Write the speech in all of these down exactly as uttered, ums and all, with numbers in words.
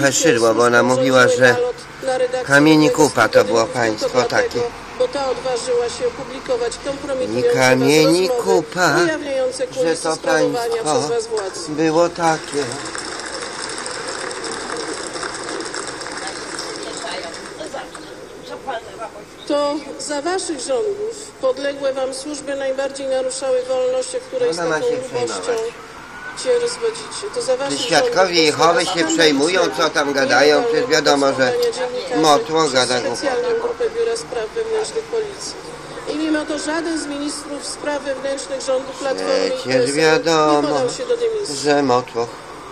trochę Szydło, bo ona mówiła, że Kamieni Kupa to było państwo takie. Bo ta odważyła się opublikować kompromitujące Kamieni Kupa, że to państwo było takie. To za waszych rządów podległe wam służby najbardziej naruszały wolność, o której z taką lubością się rozwodzicie. To za waszych świadkowie Jehowy się przejmują, co tam gadają, przecież wiadomo, że motło gada głupoty. Specjalną grupę Biura Spraw Wewnętrznych Policji. I mimo to żaden z ministrów spraw wewnętrznych rządu Platformy i P S L nie podał się do dymisji. Że motło.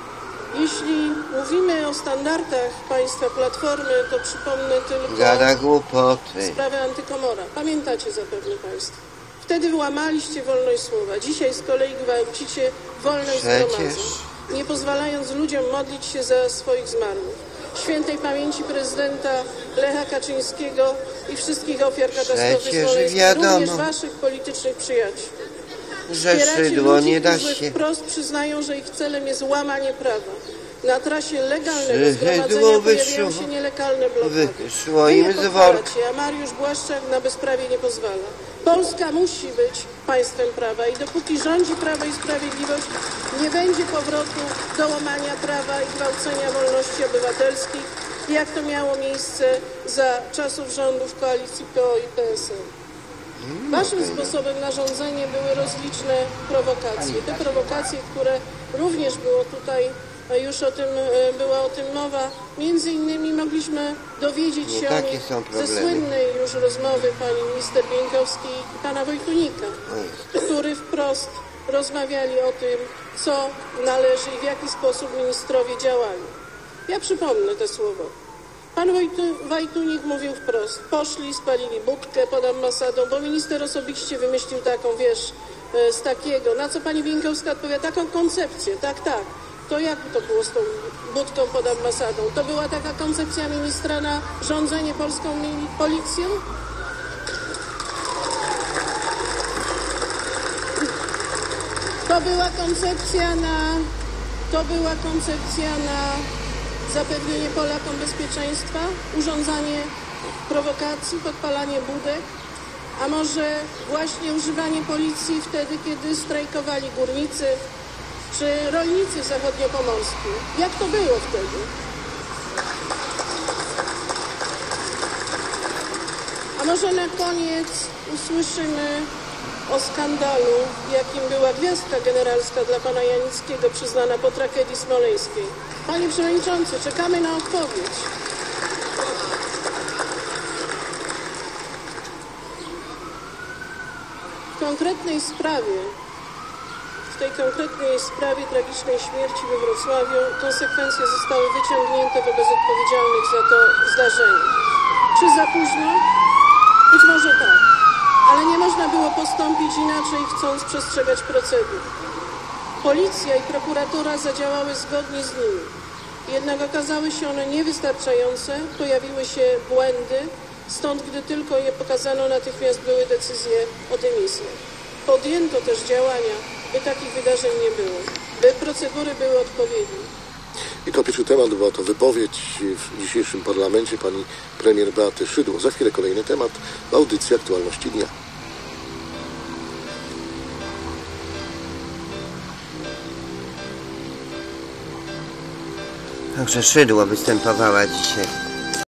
Jeśli mówimy o standardach państwa Platformy, to przypomnę tylko Gada głupoty. sprawę Antykomora. Pamiętacie zapewne państwo. Wtedy łamaliście wolność słowa. Dzisiaj z kolei gwałcicie wolność zgromadzeń, nie pozwalając ludziom modlić się za swoich zmarłych. Świętej pamięci prezydenta Lecha Kaczyńskiego i wszystkich ofiar katastrofy smoleńskiej, również waszych politycznych przyjaciół. Że Szydło nie da się. Wprost przyznają, że ich celem jest łamanie prawa. Na trasie legalnego zgromadzenia pojawiają się nielegalne blokady. Wyszło im z worka. A Mariusz Błaszczak na bezprawie nie pozwala. Polska musi być państwem prawa i dopóki rządzi Prawo i Sprawiedliwość, nie będzie powrotu do łamania prawa i gwałcenia wolności obywatelskich, jak to miało miejsce za czasów rządów koalicji P O i P S L. Waszym sposobem na rządzenie były rozliczne prowokacje. Te prowokacje, które również było tutaj, już o tym, była o tym mowa, między innymi mogliśmy dowiedzieć się o nich ze słynnej już rozmowy pani minister Bieńkowskiej i pana Wojtunika, którzy wprost rozmawiali o tym, co należy i w jaki sposób ministrowie działali. Ja przypomnę te słowa. Pan Wojtunik mówił wprost, poszli, spalili budkę pod ambasadą, bo minister osobiście wymyślił taką, wiesz, z takiego, na co pani Bieńkowska odpowiada, taką koncepcję, tak, tak. To jak to było z tą budką pod ambasadą? To była taka koncepcja ministra na rządzenie polską policją? To była koncepcja na... To była koncepcja na zapewnienie Polakom bezpieczeństwa, urządzanie prowokacji, podpalanie budek, a może właśnie używanie policji wtedy, kiedy strajkowali górnicy czy rolnicy zachodniopomorscy. Jak to było wtedy? A może na koniec usłyszymy o skandalu, jakim była gwiazdka generalska dla pana Janickiego przyznana po tragedii smoleńskiej. Panie Przewodniczący, czekamy na odpowiedź. W konkretnej sprawie, w tej konkretnej sprawie tragicznej śmierci we Wrocławiu konsekwencje zostały wyciągnięte wobec odpowiedzialnych za to zdarzenie. Czy za późno? Być może tak. Ale nie można było postąpić inaczej, chcąc przestrzegać procedur. Policja i prokuratura zadziałały zgodnie z nimi. Jednak okazały się one niewystarczające, pojawiły się błędy, stąd gdy tylko je pokazano, natychmiast były decyzje o dymisji. Podjęto też działania, by takich wydarzeń nie było, by procedury były odpowiednie. I to pierwszy temat, była to wypowiedź w dzisiejszym parlamencie pani premier Beaty Szydło. Za chwilę kolejny temat, audycja Aktualności Dnia. Także Szydło występowała dzisiaj.